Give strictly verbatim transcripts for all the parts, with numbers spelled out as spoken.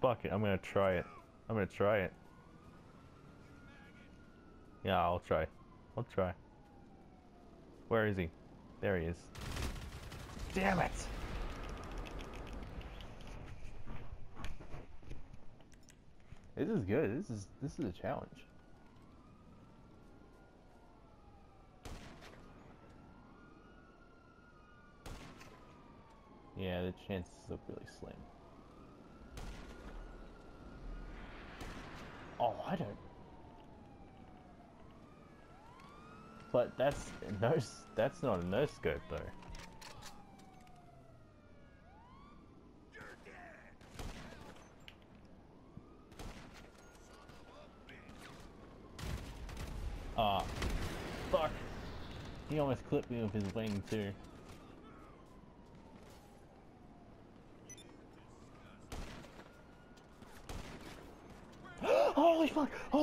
Fuck it, I'm gonna try it. I'm gonna try it. Yeah, I'll try. I'll try. Where is he? There he is. Damn it! This is good. This is this is a challenge. Yeah, the chances look really slim. Oh, I don't. But that's no. That's not a no scope though. Ah, fuck! He almost clipped me with his wing too. Holy fuck! Oh.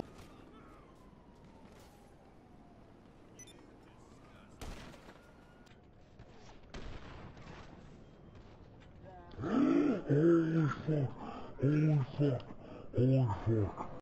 Holy fuck! Holy fuck! Holy fuck!